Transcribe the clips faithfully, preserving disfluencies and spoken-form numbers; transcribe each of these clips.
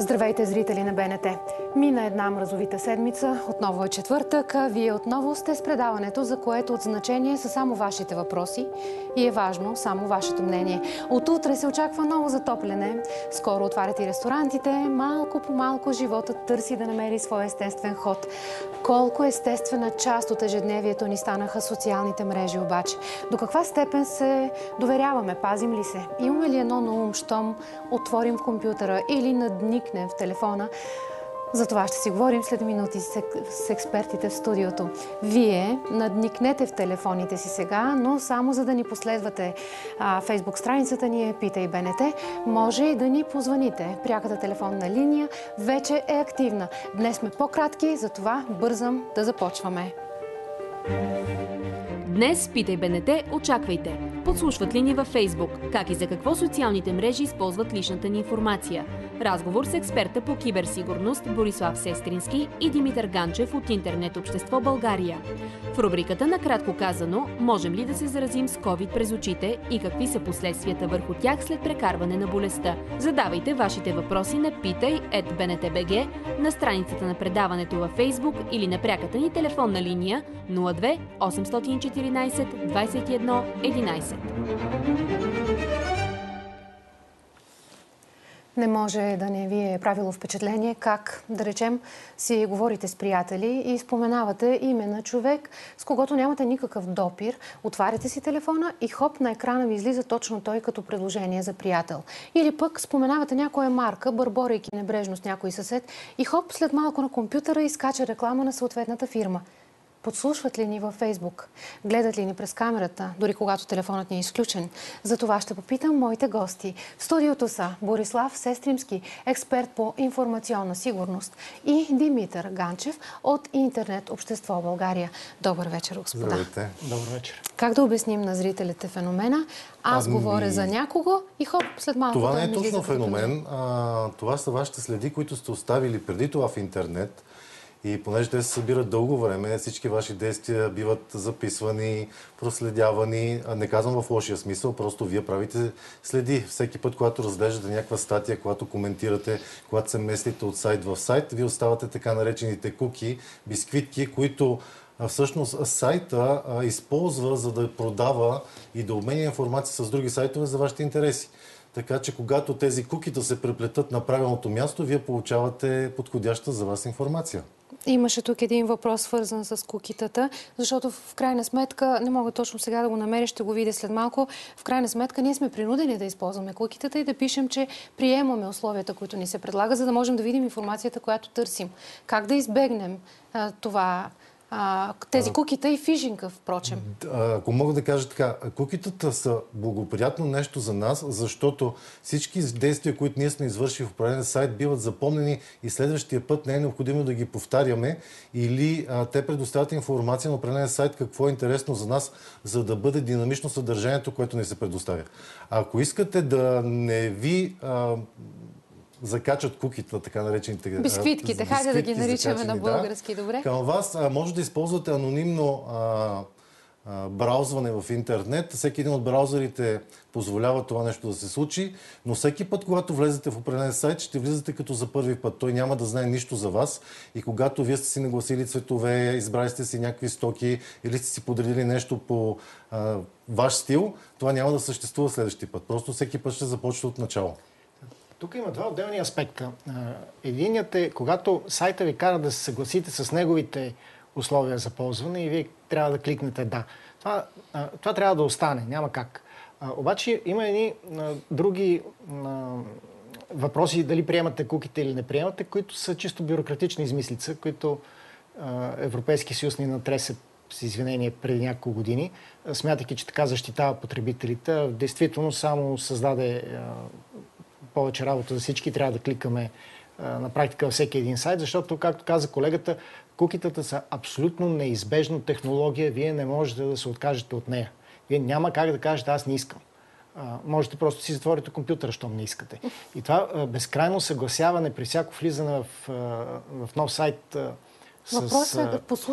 Здравейте, зрители на БНТ! Мина една мразовита седмица, отново е четвъртък, а вие отново сте с предаването, за което от значение са само вашите въпроси и е важно само вашето мнение. От утре се очаква ново затопляне. Скоро отварят и ресторантите. Малко по малко животът търси да намери своя естествен ход. Колко естествена част от ежедневието ни станаха социалните мрежи обаче? До каква степен се доверяваме? Пазим ли се? Имаме ли едно на ум, щом отворим в компютъра или надникнем в телефона? За това ще си говорим след минути с експертите в студиото. Вие надникнете в телефоните си сега, но само за да ни последвате. Фейсбук страницата ни е Питай БНТ. Може и да ни позвоните. Пряката телефонна линия вече е активна. Днес сме по-кратки, затова бързам да започваме. Днес Питай БНТ очаквайте. Подслушват ли ни във Фейсбук? Как и за какво социалните мрежи използват личната ни информация? Разговор с експерта по киберсигурност Борислав Сестрински и Димитър Ганчев от Интернет общество България. В рубриката накратко казано, можем ли да се заразим с ковид през очите и какви са последствията върху тях след прекарване на болестта? Задавайте вашите въпроси на питай ет би ен те точка би джи, на страницата на предаването във Фейсбук или на пряката ни телефонна линия нула две осемстотин и четиринадесет двадесет и едно единадесет. Не може да не ви е правило впечатление как, да речем, си говорите с приятели и споменавате име на човек, с когото нямате никакъв допир, отваряте си телефона и хоп, на екрана ви излиза точно той като предложение за приятел. Или пък споменавате някоя марка, бърборейки небрежно с някой съсед и хоп, след малко на компютъра изкача реклама на съответната фирма. Подслушват ли ни във Фейсбук? Гледат ли ни през камерата, дори когато телефонът ни е изключен? За това ще попитам моите гости. В студиото са Борислав Сестрински, експерт по информационна сигурност, и Димитър Ганчев от Интернет общество България. Добър вечер, господа. Здравейте. Добър вечер. Как да обясним на зрителите феномена? Аз ами... говоря за някого и хоп, след малко това той не е ми точно излиза феномен. А, това са вашите следи, които сте оставили преди това в интернет. И понеже те се събират дълго време, всички ваши действия биват записвани, проследявани. Не казвам в лошия смисъл, просто вие правите следи. Всеки път, когато разглеждате някаква статия, когато коментирате, когато се местите от сайт в сайт, вие оставате така наречените куки, бисквитки, които всъщност сайта а, използва, за да продава и да обменя информация с други сайтове за вашите интереси. Така че когато тези кукита се преплетат на правилното място, вие получавате подходяща за вас информация. Имаше тук един въпрос, свързан с кукитата, защото в крайна сметка, не мога точно сега да го намеря, ще го видя след малко, в крайна сметка ние сме принудени да използваме кукитата и да пишем, че приемаме условията, които ни се предлага, за да можем да видим информацията, която търсим. Как да избегнем а, това? А, тези кукита и фишинга, впрочем. Ако мога да кажа така, кукитата са благоприятно нещо за нас, защото всички действия, които ние сме извършили в определен сайт, биват запомнени и следващия път не е необходимо да ги повтаряме, или а, те предоставят информация на определен сайт какво е интересно за нас, за да бъде динамично съдържанието, което ни се предоставя. Ако искате да не ви а, закачат кукита, така наречените бисквитките, хайде да ги наричаме на български, да. Добре. Към вас а, може да използвате анонимно а, а, браузване в интернет. Всеки един от браузърите позволява това нещо да се случи, но всеки път, когато влезете в определен сайт, ще влизате като за първи път. Той няма да знае нищо за вас и когато вие сте си нагласили цветове, избрали сте си някакви стоки или сте си подредили нещо по а, ваш стил, това няма да съществува следващия път. Просто всеки път ще започва от начало. Тук има два отделни аспекта. Единият е, когато сайта ви кара да се съгласите с неговите условия за ползване и вие трябва да кликнете да. Това, това трябва да остане, няма как. Обаче има едни други въпроси, дали приемате куките или не приемате, които са чисто бюрократични измислица, които Европейски съюз ни натресе с извинение преди няколко години, смятайки, че така защитава потребителите. Действително само създаде повече работа за всички, трябва да кликаме а, на практика във всеки един сайт, защото, както каза колегата, кукитата са абсолютно неизбежна технология, вие не можете да се откажете от нея. Вие няма как да кажете, аз не искам. А, можете просто си затворите компютъра, щом не искате. И това а, безкрайно съгласяване при всяко влизане в, а, в нов сайт а, с... Въпросът е, подслушват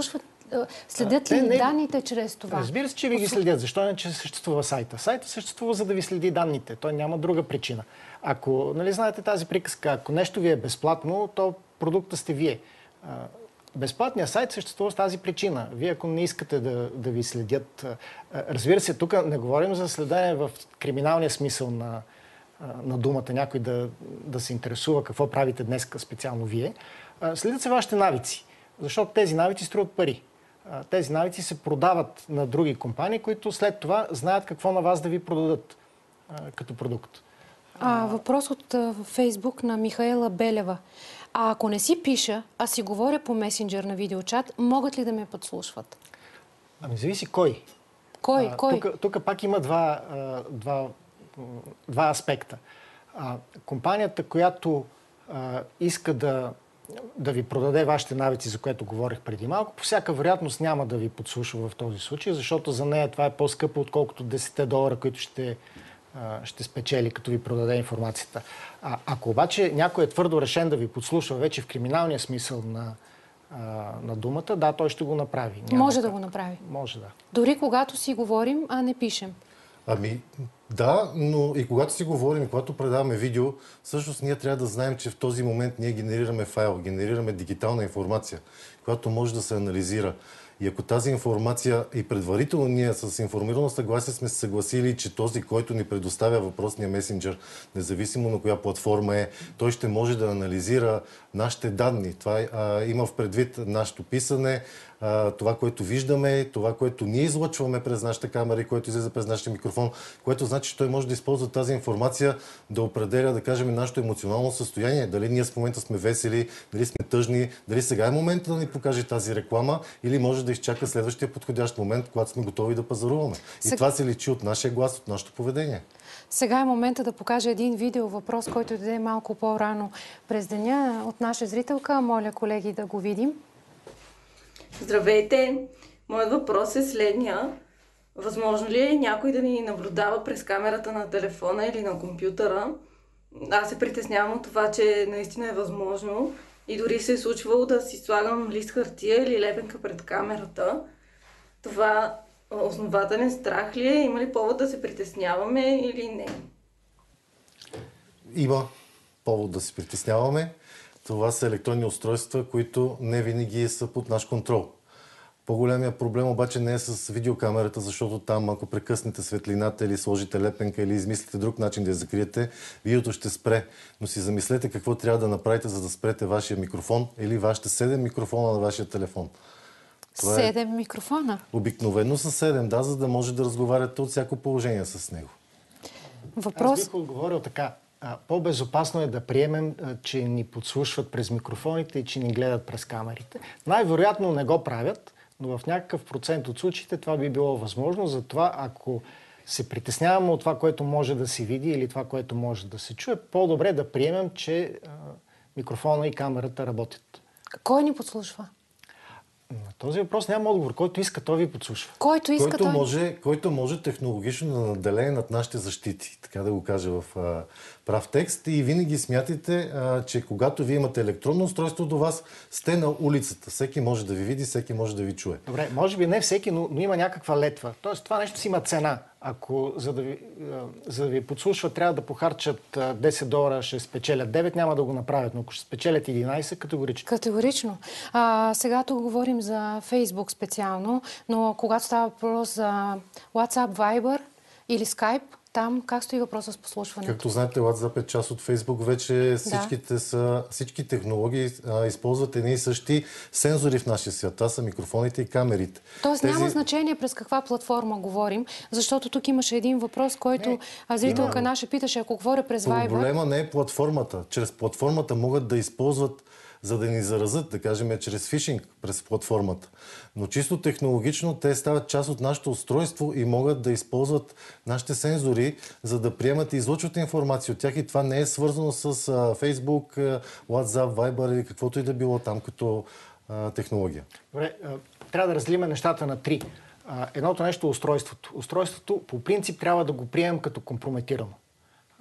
Следят А, ли те не- данните чрез това? Разбира се, че ви ги следят. Защо не, че съществува сайта? Сайта съществува, за да ви следи данните. Той няма друга причина. Ако, нали знаете тази приказка, ако нещо ви е безплатно, то продукта сте вие. А, Безплатният сайт съществува с тази причина. Вие, ако не искате да, да ви следят... а, Разбира се, тук не говорим за следене в криминалния смисъл на, а, на думата, някой да, да се интересува какво правите днес специално вие. А, Следят се вашите навици, защото тези навици струват пари. А, Тези навици се продават на други компании, които след това знаят какво на вас да ви продадат а, като продукт. А, въпрос от а, Фейсбук на Михаела Белева. А ако не си пиша, а си говоря по месенджер на видеочат, могат ли да ме подслушват? Ами зависи кой. Кой? А, Кой? Тук, тук пак има два, а, два, м, два аспекта. А, компанията, която а, иска да, да ви продаде вашите навици, за което говорих преди малко, по всяка вероятност няма да ви подслушва в този случай, защото за нея това е по-скъпо, отколкото десет долара, които ще, а, ще спечели, като ви продаде информацията. А, ако обаче някой е твърдо решен да ви подслушва вече в криминалния смисъл на, а, на думата, да, той ще го направи. Няма Може да как. го направи. Може да. Дори когато си говорим, а не пишем. Ами, да, но и когато си говорим, и когато предаваме видео, всъщност ние трябва да знаем, че в този момент ние генерираме файл, генерираме дигитална информация, която може да се анализира. И ако тази информация и предварително ние с информирано съгласие сме се съгласили, че този, който ни предоставя въпросния месенджер, независимо на коя платформа е, той ще може да анализира нашите данни. Това е, а, има в предвид нашето писане, а, това, което виждаме, това, което ние излъчваме през нашата камера и което излиза през нашия микрофон, което значи, че той може да използва тази информация да определя, да кажем, нашето емоционално състояние. Дали ние в момента сме весели, дали сме тъжни, дали сега е момента да ни покаже тази реклама или може да изчака следващия подходящ момент, когато сме готови да пазаруваме. И Сега... това се личи от нашия глас, от нашето поведение. Сега е момента да покажа един видео въпрос, който даде малко по-рано през деня от наша зрителка. Моля, колеги, да го видим. Здравейте! Моят въпрос е следния. Възможно ли е някой да ни наблюдава през камерата на телефона или на компютъра? Аз се притеснявам от това, че наистина е възможно и дори се е случвало да си слагам лист хартия или лепенка пред камерата. Това основателен страх ли е? Има ли повод да се притесняваме или не? Има повод да се притесняваме. Това са електронни устройства, които не винаги са под наш контрол. По-големия проблем обаче не е с видеокамерата, защото там, ако прекъснете светлината или сложите лепенка или измислите друг начин да я закриете, видеото ще спре. Но си замислете какво трябва да направите, за да спрете вашия микрофон или вашите седем микрофона на вашия телефон. Това Седем е... микрофона. Обикновено са седем, да, за да може да разговаряте от всяко положение с него. Въпрос... Аз бих отговорил така. По-безопасно е да приемем, че ни подслушват през микрофоните и че ни гледат през камерите. Най-вероятно не го правят, но в някакъв процент от случаите това би било възможно. Затова, ако се притесняваме от това, което може да се види или това, което може да се чуе, по-добре да приемем, че а, микрофона и камерата работят. Кой ни подслушва? На този въпрос няма отговор. Който иска, той ви подслушва. Който иска, който, той... може, който може технологично да наделее над нашите защити, така да го кажа в а, прав текст. И винаги смятайте, а, че когато вие имате електронно устройство до вас, сте на улицата. Всеки може да ви види, всеки може да ви чуе. Добре, може би не всеки, но, но има някаква летва. Тоест това нещо си има цена. Ако за да ви, за да ви подслушват трябва да похарчат десет долара, ще спечелят девет, няма да го направят. Но ако ще спечелят единайсет, категорично. Категорично. А, сега тук говорим за Фейсбук специално, но когато става въпрос за WhatsApp, Viber или Skype, там как стои въпроса с послушването? Както знаете, WhatsApp е част от Facebook. Вече всичките, са, всички технологии а, използват едни и същи сензори в нашия свят. Това са микрофоните и камерите. Тоест Тези... няма значение през каква платформа говорим, защото тук имаше един въпрос, който не, зрителка има... наша питаше, ако говоря през Viber... Проблема не е платформата. Чрез платформата могат да използват, за да ни заразят, да кажем, чрез фишинг през платформата. Но чисто технологично те стават част от нашето устройство и могат да използват нашите сензори, за да приемат и излъчват информация от тях. И това не е свързано с а, Facebook, WhatsApp, Viber или каквото и да било там като а, технология. Добре, а, трябва да разделим нещата на три. А, едното нещо е устройството. Устройството по принцип трябва да го приемем като компрометирано.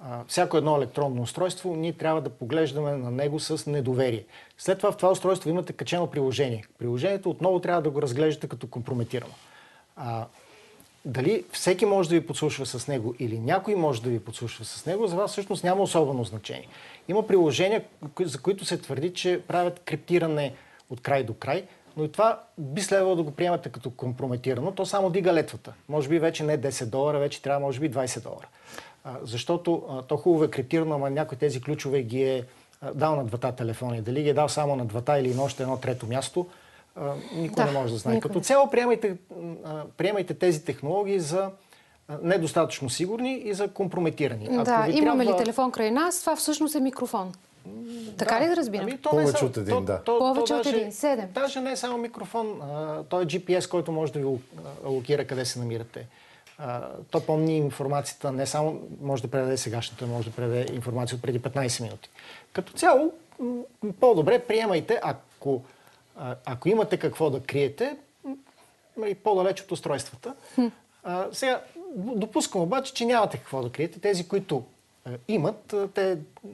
всяко едно електронно устройство, ние трябва да поглеждаме на него с недоверие. След това в това устройство имате качено приложение. Приложението отново трябва да го разглеждате като компрометирано. А, дали всеки може да ви подслушва с него или някой може да ви подслушва с него, за вас всъщност няма особено значение. Има приложения, за които се твърди, че правят криптиране от край до край, но и това би следвало да го приемате като компрометирано. То само дига летвата. Може би вече не десет долара, вече трябва може би двайсет долара. А, защото а, то хубаво е криптирано, ама някой тези ключове ги е а, дал на двата телефони. Дали ги е дал само на двата или на още едно трето място, а, никой да, не може да знае. никой. Като цяло приемайте, а, приемайте тези технологии за а, недостатъчно сигурни и за компрометирани. Да, Ако ви имаме трябва... ли телефон край нас, това всъщност е микрофон. Така ли да разбирам? Ами, то Повече не са- от един, то, да. То, Повече то от даже, един, седем. Даже не е само микрофон, а, той е джи пи ес, който може да ви алокира къде се намирате. А, то помни информацията, не само може да предаде сегашната, може да предаде информация от преди петнайсет минути. Като цяло, м, по-добре приемайте, ако, а, ако имате какво да криете, м, и по-далеч от устройствата. А, сега, допускам обаче, че нямате какво да криете. Тези, които а, имат, а, те м,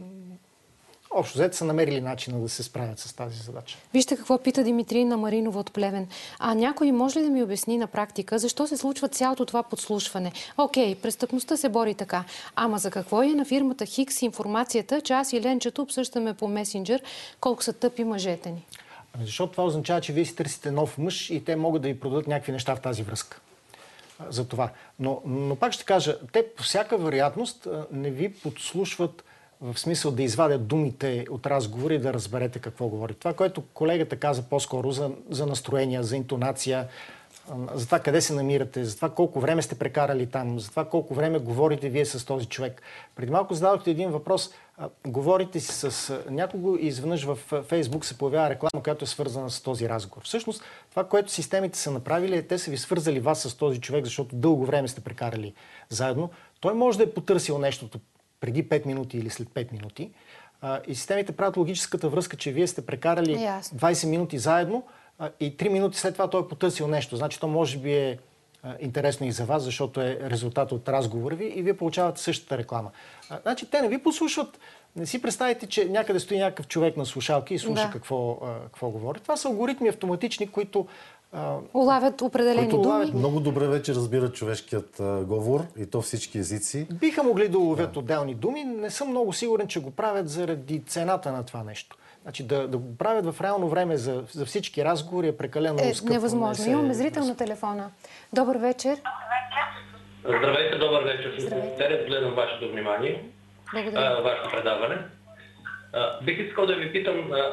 общо взето са намерили начина да се справят с тази задача. Вижте какво пита Димитрина Маринова от Плевен. А някой може ли да ми обясни на практика защо се случва цялото това подслушване? Окей, престъпността се бори така. Ама за какво е на фирмата Хикс информацията, че аз и Ленчето обсъждаме по месенджер колко са тъпи мъжете ни? Ами защото това означава, че вие си търсите нов мъж и те могат да ви продадат някакви неща в тази връзка. А, За това. Но, но пак ще кажа, те по всяка вероятност а, не ви подслушват в смисъл да извадят думите от разговора и да разберете какво говори. Това, което колегата каза по-скоро за, за настроения, за интонация, а, за това къде се намирате, за това колко време сте прекарали там, за това колко време говорите вие с този човек. Преди малко зададохте един въпрос. А, говорите си с а, някого и изведнъж в а, Фейсбук се появява реклама, която е свързана с този разговор. Всъщност, това, което системите са направили, е те са ви свързали вас с този човек, защото дълго време сте прекарали заедно. Той може да е потърсил нещото преди пет минути или след пет минути. А, и системите правят логическата връзка, че вие сте прекарали Ясно. двайсет минути заедно а, и три минути след това той е потърсил нещо. Значи то може би е а, интересно и за вас, защото е резултат от разговора ви и вие получавате същата реклама. А, значи те не ви послушват. Не си представите, че някъде стои някакъв човек на слушалки и слуша Да. какво, а, какво говори. Това са алгоритми автоматични, които а, Улавят определени Които думи. много добре вече разбират човешкият а, говор и то всички езици. биха могли да уловят отделни думи. Не съм много сигурен, че го правят заради цената на това нещо. Значи да, да го правят в реално време за, за всички разговори е прекалено Е, скъпо. невъзможно. Не се- Имаме зрител на телефона. Добър вечер. Здравейте, добър вечер. Здравейте. Терес, гледам вашето внимание, Благодаря. а, вашето предаване. А, бих искал да ви питам... А...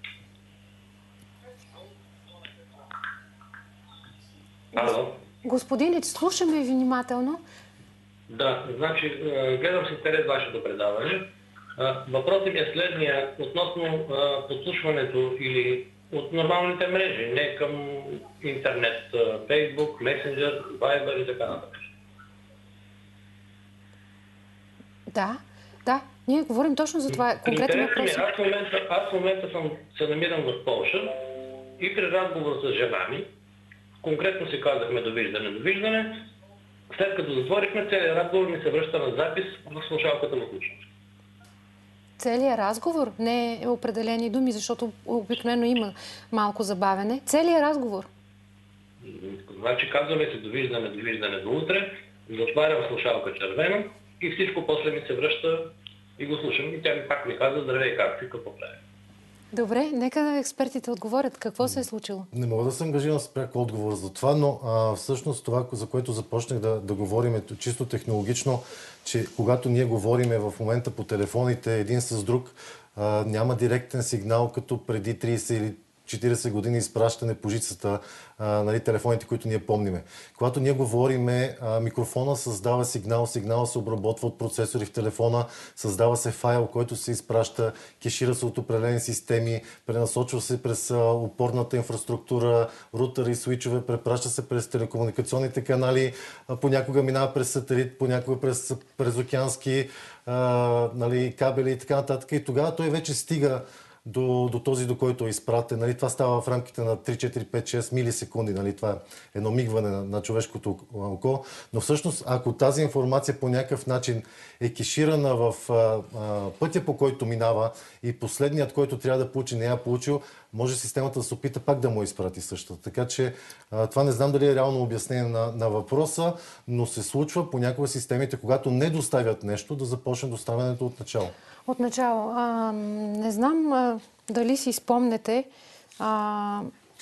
Ало? Господине, слушаме ви внимателно. Да, значи а, гледам с интерес вашето предаване. А, въпросът ми е следния относно а, подслушването или от нормалните мрежи, не към интернет, а, Facebook, Messenger, Viber и така нататък. Да, да. Ние говорим точно за това. Конкретно Интересно ми е, въпрос. аз в момента, аз в момента съм, се намирам в Полша и при разговор с жена ми, конкретно си казахме довиждане, довиждане, след като затворихме, целият разговор ми се връща на запис в слушалката в ушите. Целият разговор не е определени думи, защото обикновено има малко забавене. Целият разговор. Значи казваме си довиждане, довиждане до утре, затварям слушалка червена и всичко после ми се връща и го слушам и тя ми пак ми каза здравей, как си, какво прави. Добре, нека експертите отговорят. Какво се е случило? Не мога да се ангажирам с пряк отговор за това, но а, всъщност това, за което започнах да, да говорим, е чисто технологично, че когато ние говориме в момента по телефоните един с друг, а, няма директен сигнал, като преди трийсет или четирийсет години изпращане по жицата, а, нали, телефоните, които ние помниме. Когато ние говориме, а, микрофона създава сигнал, сигнал се обработва от процесори в телефона, създава се файл, който се изпраща, кешира се от определени системи, пренасочва се през а, опорната инфраструктура, рутери, свичове, препраща се през телекомуникационните канали, а, понякога минава през сателит, понякога през, през океански а, нали, кабели и така нататък. И тогава той вече стига до, до този, до който е изпратен. Нали, това става в рамките на три, четири, пет, шест милисекунди. Нали, това е едно мигване на, на човешкото око. Но всъщност, ако тази информация по някакъв начин е кеширана в а, а, пътя, по който минава и последният, който трябва да получи, не я получил, може системата да се опита пак да му изпрати същата. Така че а, това не знам дали е реално обяснение на, на въпроса, но се случва понякога системите, когато не доставят нещо, да започне доставянето от начало. От начало. А, не знам а, дали си спомнете. А,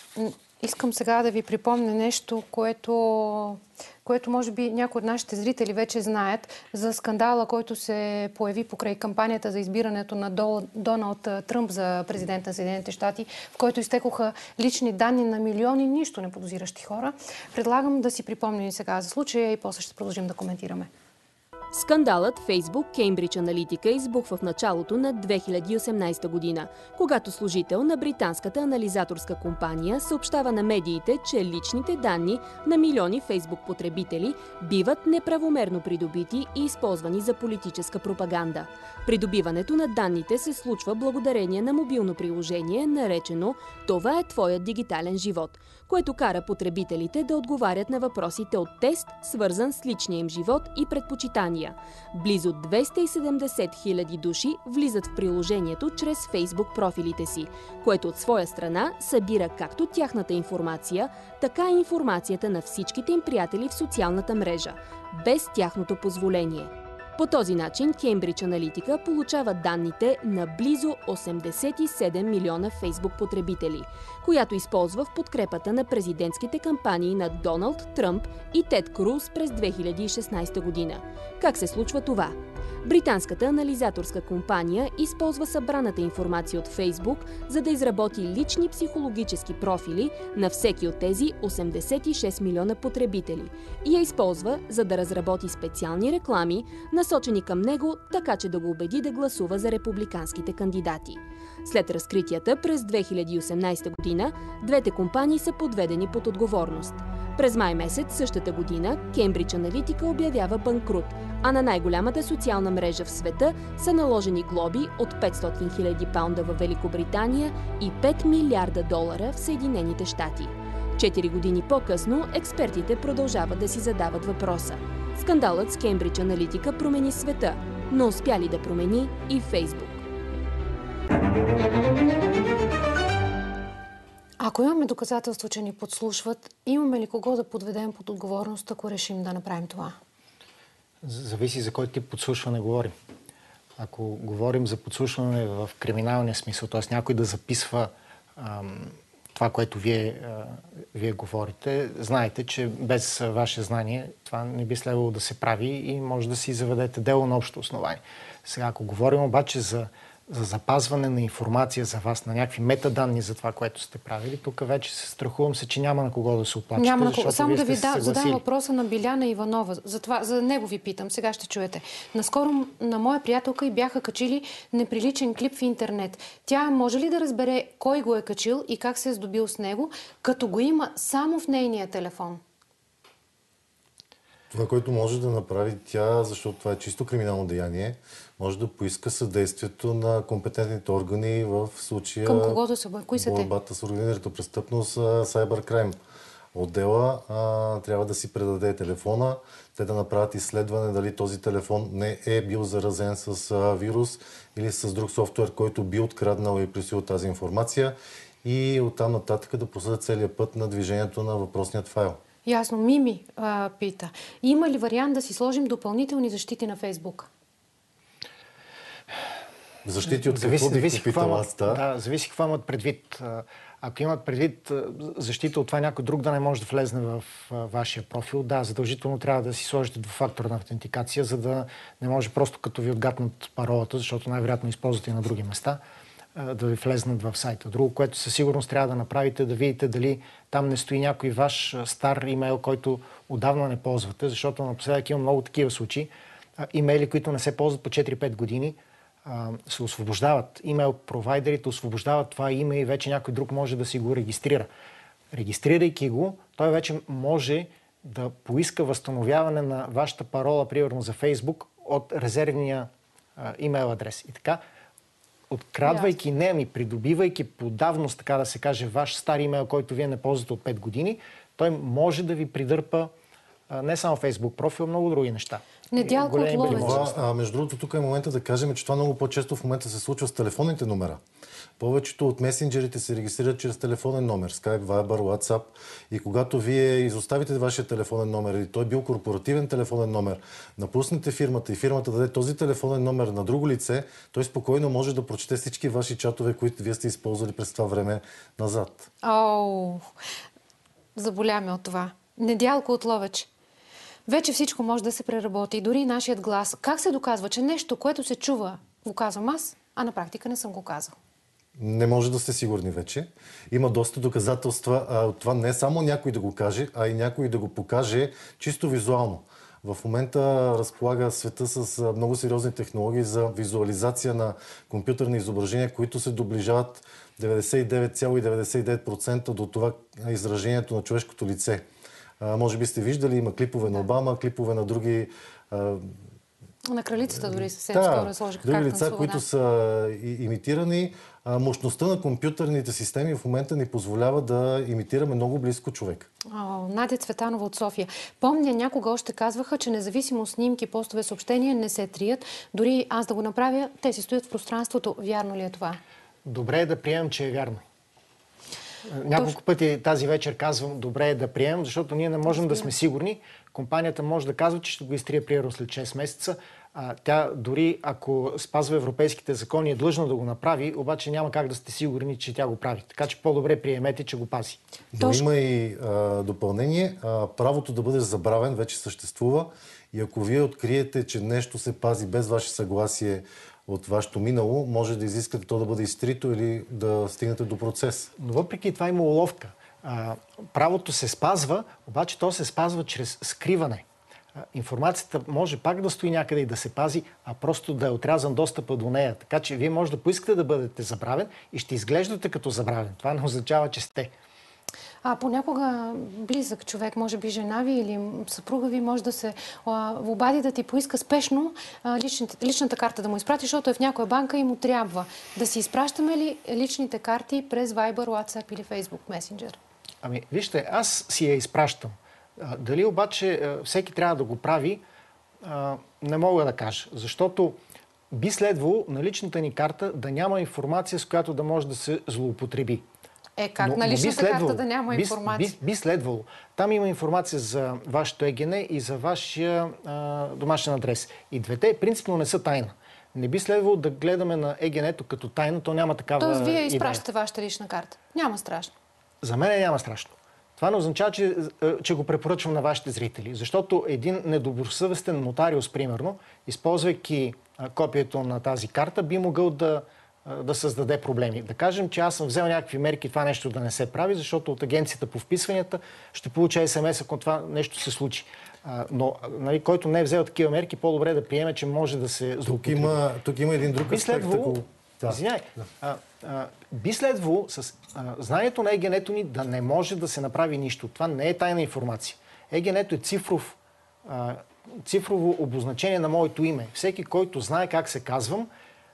искам сега да ви припомня нещо, което, което може би някои от нашите зрители вече знаят за скандала, който се появи покрай кампанията за избирането на Дол, Доналд Тръмп за президент на Съединените щати, в който изтекоха лични данни на милиони нищо неподозиращи хора. Предлагам да си припомним сега за случая и после ще продължим да коментираме. Скандалът Facebook Cambridge Analytica избухва в началото на две хиляди и осемнадесета година, когато служител на британската анализаторска компания съобщава на медиите, че личните данни на милиони Facebook потребители биват неправомерно придобити и използвани за политическа пропаганда. Придобиването на данните се случва благодарение на мобилно приложение, наречено "Това е твоят дигитален живот", което кара потребителите да отговарят на въпросите от тест, свързан с личния им живот и предпочитания. Близо двеста и седемдесет хиляди души влизат в приложението чрез Facebook профилите си, което от своя страна събира както тяхната информация, така и информацията на всичките им приятели в социалната мрежа, без тяхното позволение. По този начин Cambridge Analytica получава данните на близо осемдесет и седем милиона Facebook потребители, която използва в подкрепата на президентските кампании на Доналд Тръмп и Тед Круз през две хиляди и шестнадесета година. Как се случва това? Британската анализаторска компания използва събраната информация от Facebook, за да изработи лични психологически профили на всеки от тези осемдесет и шест милиона потребители и я използва, за да разработи специални реклами, насочени към него, така че да го убеди да гласува за републиканските кандидати. След разкритията през две хиляди и осемнадесета година, двете компании са подведени под отговорност. През май месец същата година Cambridge Analytica обявява банкрут, а на най-голямата социална мрежа в света са наложени глоби от петстотин хиляди паунда в Великобритания и пет милиарда долара в Съединените щати. Четири години по-късно експертите продължават да си задават въпроса. Скандалът с Cambridge Analytica промени света, но успя ли да промени и Facebook? Ако имаме доказателство, че ни подслушват, имаме ли кого да подведем под отговорност, ако решим да направим това? Зависи за кой тип подслушване говорим. Ако говорим за подслушване в криминалния смисъл, т.е. някой да записва ам, това, което вие, а, вие говорите, знаете, че без ваше знание това не би следвало да се прави и може да си заведете дело на общо основание. Сега, ако говорим обаче за за запазване на информация за вас, на някакви метаданни за това, което сте правили, тук вече се страхувам се, че няма на кого да се оплачете. Няма на кого. Само да ви да, задам въпроса на Биляна Иванова. За, това, за него ви питам. Сега ще чуете. Наскоро на моя приятелка и бяха качили неприличен клип в интернет. Тя може ли да разбере кой го е качил и как се е здобил с него, като го има само в нейния телефон? Това, което може да направи тя, защото това е чисто криминално деяние, може да поиска съдействието на компетентните органи в случая... Към кого да се бъде? Кои са те? Борбата с организираната престъпност, Cybercrime. Отдела а, трябва да си предаде телефона, те да направят изследване дали този телефон не е бил заразен с а, вирус или с друг софтуер, който би откраднал и присвоил тази информация и оттам нататък да проследят целият път на движението на въпросният файл. Ясно. Мими а, пита. Има ли вариант да си сложим допълнителни защити на Фейсбук? Защити от зависи, какво зависи бих попитал аз? Да? Да, зависи какво имат предвид. Ако имат предвид защита от това някой друг да не може да влезне в вашия профил, да, задължително трябва да си сложите двуфакторна автентикация, за да не може просто като ви отгатнат паролата, защото най-вероятно използвате и на други места, да ви влезнат в сайта. Друго, което със сигурност трябва да направите, да видите дали там не стои някой ваш стар имейл, който отдавна не ползвате, защото напоследък има много такива случаи. Имейли, които не се ползват по четири-пет години, се освобождават. Имейл провайдерите освобождават това име и вече някой друг може да си го регистрира. Регистрирайки го, той вече може да поиска възстановяване на вашата парола, примерно за Фейсбук, от резервния имейл адрес. И така, открадвайки, не, ами придобивайки по давност, така да се каже, ваш стар имейл, който вие не ползвате от пет години, той може да ви придърпа а, не само Facebook профил, много други неща. Недялко от Ловеч. Това, а, между другото, тук е момента да кажем, че това много по-често в момента се случва с телефонните номера. Повечето от месенджерите се регистрират чрез телефонен номер, Skype, Viber, WhatsApp. И когато вие изоставите вашия телефонен номер или той бил корпоративен телефонен номер, напуснете фирмата и фирмата даде този телефонен номер на друго лице, той спокойно може да прочете всички ваши чатове, които вие сте използвали през това време назад. О, заболяме от това. Недялко от Ловеч. Вече всичко може да се преработи. Дори нашият глас. Как се доказва, че нещо, което се чува, го казвам аз, а на практика не съм го казал? Не може да сте сигурни вече. Има доста доказателства. А, това не е само някой да го каже, а и някой да го покаже чисто визуално. В момента разполага света с много сериозни технологии за визуализация на компютърни изображения, които се доближават деветдесет и девет цяло деветдесет и девет процента до това изражението на човешкото лице. А, може би сте виждали, има клипове на Обама, клипове на други... А, на кралицата дори съвсем да, скоро сложиха други карта лица, на които са имитирани. А, мощността на компютърните системи в момента ни позволява да имитираме много близко човек. О, Надя Цветанова от София. Помня, някога още казваха, че независимо снимки, постове, съобщения не се трият. Дори аз да го направя, те си стоят в пространството. Вярно ли е това? Добре е да приемем, че е вярно. Няколко пъти тази вечер казвам, добре е да приемем, защото ние не можем да сме сигурни. Компанията може да казва, че ще го изтрие примерно след шест месеца. А, тя дори ако спазва европейските закони е длъжна да го направи, обаче няма как да сте сигурни, че тя го прави. Така че по-добре приемете, че го пази. Но има и а, допълнение. А, правото да бъдеш забравен вече съществува и ако вие откриете, че нещо се пази без ваше съгласие от вашето минало, може да изискате то да бъде изтрито или да стигнете до процес. Но въпреки това има уловка. А, правото се спазва, обаче то се спазва чрез скриване. А, информацията може пак да стои някъде и да се пази, а просто да е отрязан достъпа до нея. Така че вие може да поискате да бъдете забравен и ще изглеждате като забравен. Това не означава, че сте. А понякога близък човек, може би жена ви или съпруга ви, може да се а, обади да ти поиска спешно а, личните, личната карта да му изпрати, защото е в някоя банка и му трябва. Да си изпращаме ли личните карти през Viber, WhatsApp или Facebook Messenger? Ами, вижте, аз си я изпращам. А, дали обаче а, всеки трябва да го прави, а, не мога да кажа. Защото би следвало на личната ни карта да няма информация, с която да може да се злоупотреби. Е, как Но, на но личната следвало, карта да няма би, информация? Би, би следвало. Там има информация за вашето ЕГН и за вашия а, домашен адрес. И двете принципно не са тайна. Не би следвало да гледаме на ЕГН-то като тайна, то няма такава Тоест, вие идея. изпращате вашата лична карта. Няма страшно. За мен няма страшно. Това не означава, че, че го препоръчвам на вашите зрители. Защото един недобросъвестен нотариус, примерно, използвайки копието на тази карта, би могъл да, да създаде проблеми. Да кажем, че аз съм взел някакви мерки това нещо да не се прави, защото от агенцията по вписванията ще получа ес ем ес, ако това нещо се случи. А, но, нали, който не е взел такива мерки, по-добре да приеме, че може да се злоупотреби. Тук има, тук има един друг би аспект. следвало, Ако... Да. Извиняй, да. а, а, би следвало с а, знанието на ЕГН-то ни да не може да се направи нищо. Това не е тайна информация. ЕГН-то е цифров, а, цифрово обозначение на моето име. Всеки, който знае как се казвам,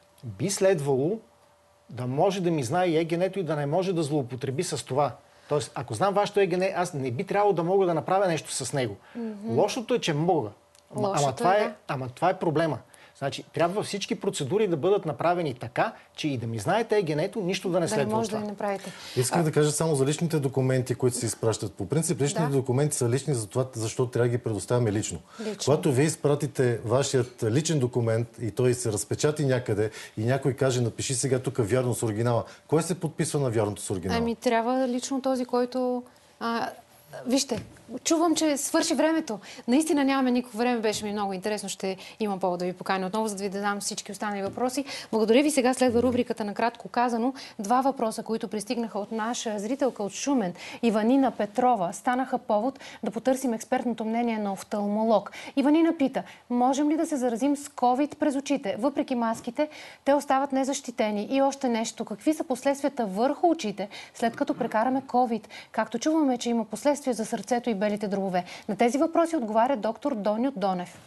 би следвало да може да ми знае и ЕГН-то и да не може да злоупотреби с това. Тоест, ако знам вашето ЕГН, аз не би трябвало да мога да направя нещо с него. Mm-hmm. Лошото е, че мога. Ама, ама, това е, да. ама това е проблема. Значи, трябва всички процедури да бъдат направени така, че и да ми знаете ЕГН-то, нищо да не Да следва не може от това. да ни направите. Искам а... да кажа само за личните документи, които се изпращат. По принцип, личните да. документи са лични за това, защото трябва да ги предоставяме лично. лично. Когато вие изпратите вашият личен документ и той се разпечати някъде и някой каже, напиши сега тук вярно с оригинала, кой се подписва на вярното с оригинала? Ами трябва лично този, който... А... Вижте, чувам, че свърши времето. Наистина нямаме никакво време, беше ми много интересно. Ще имам повод да ви поканя отново, за да ви дадам всички останали въпроси. Благодаря ви. Сега следва рубриката накратко казано. Два въпроса, които пристигнаха от наша зрителка от Шумен, Иванина Петрова, станаха повод да потърсим експертното мнение на офталмолог. Иванина пита, можем ли да се заразим с ковид през очите? Въпреки маските, те остават незащитени. И още нещо, какви са последствията върху очите, след като прекараме ковид? Както чуваме, че има последствия за сърцето и белите дробове. На тези въпроси отговаря доктор Доню Донев.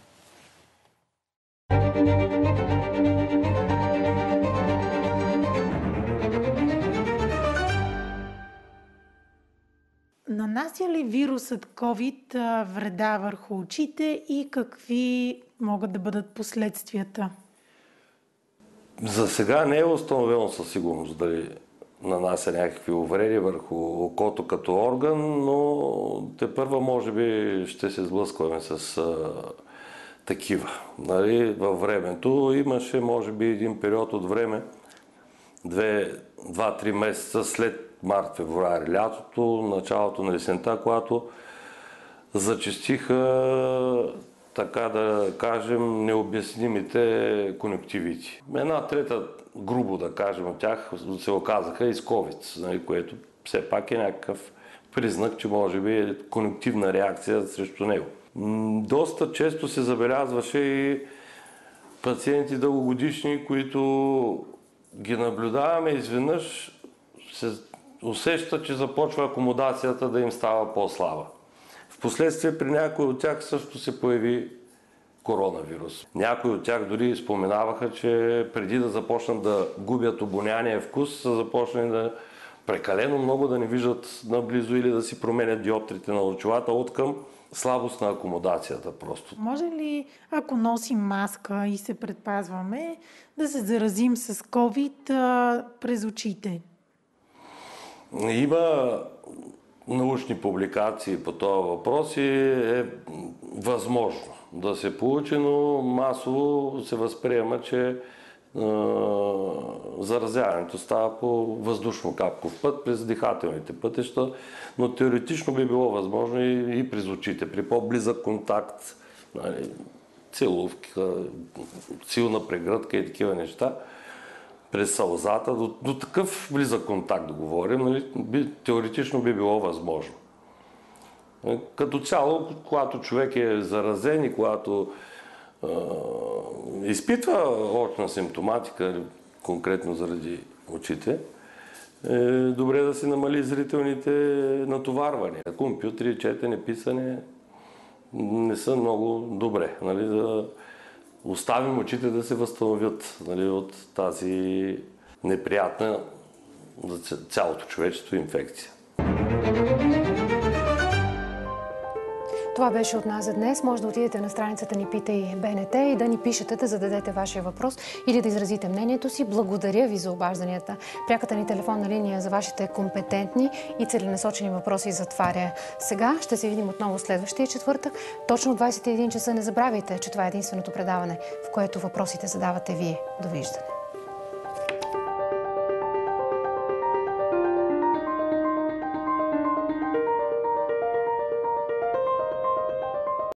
нанася ли вирусът COVID вреда върху очите и какви могат да бъдат последствията? За сега не е установено със сигурност дали нанася някакви увреди върху окото като орган, но тепърва може би ще се сблъскваме с а, такива. Нали, във времето имаше може би един период от време, два-три месеца след март-февруари, лятото, началото на есента, когато зачестиха, така да кажем, необяснимите конюктивити. Една трета, грубо да кажем, от тях се оказаха и с COVID, нали, което все пак е някакъв признак, че може би е конюктивна реакция срещу него. Доста често се забелязваше и пациенти дългогодишни, които ги наблюдаваме, изведнъж се усеща, че започва акомодацията да им става по-слаба. Впоследствие при някои от тях също се появи коронавирус. Някои от тях дори споменаваха, че преди да започнат да губят обоняние вкус, са започнали да прекалено много да не виждат наблизо или да си променят диоптрите на очилата от към слабост на акомодацията просто. Може ли, ако носим маска и се предпазваме, да се заразим с COVID а, през очите? Има научни публикации по този въпрос и е възможно да се получи, но масово се възприема, че е, заразяването става по въздушно-капков път през дихателните пътища, но теоретично би било възможно и, и през очите, при по-близък контакт, нали, целувка, силна прегръдка и такива неща. През сълзата, до, до такъв близък контакт да говорим, нали, би, теоретично би било възможно. Като цяло, когато човек е заразен и когато е, изпитва очна симптоматика, конкретно заради очите, е добре да се намали зрителните натоварвания. Компютри, четене, писане не са много добре, нали, да оставим очите да се възстановят, нали, от тази неприятна за цялото човечество инфекция. Това беше от нас за днес. Може да отидете на страницата ни Питай БНТ и да ни пишете, да зададете вашия въпрос или да изразите мнението си. Благодаря ви за обажданията. Пряката ни телефонна линия за вашите компетентни и целенасочени въпроси затваря. Сега ще се видим отново следващия четвъртък. Точно двадесет и един часа. Не забравяйте, че това е единственото предаване, в което въпросите задавате вие. Довиждане!